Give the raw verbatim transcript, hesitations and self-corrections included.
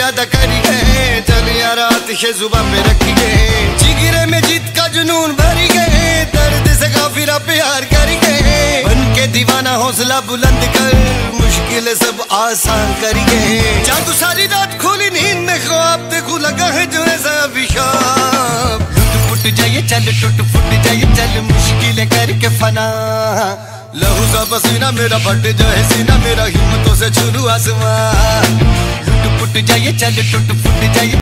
इरादा करी गए, चल यार आतिशे जुबान पे रखी गए, जिगरे में जीत का जुनून भरी गए, दर्द से काफिरा प्यार करी गए, बन के दीवाना हौसला बुलंद कर मुश्किल सब आसान करी गए। जादू सारी रात खोली नींद में ख्वाब देखू लगा है जो ऐसा अभिशाप, लुट फुट जाइए चल टूट फुट जाइए चल मुश्किलें करके फना, लहू सा पसीना मेरा फट जाए सीना मेरा हिम्मतों से छू लूं आसमां, लुट फुट जाइए चल टूट फुट जाइए।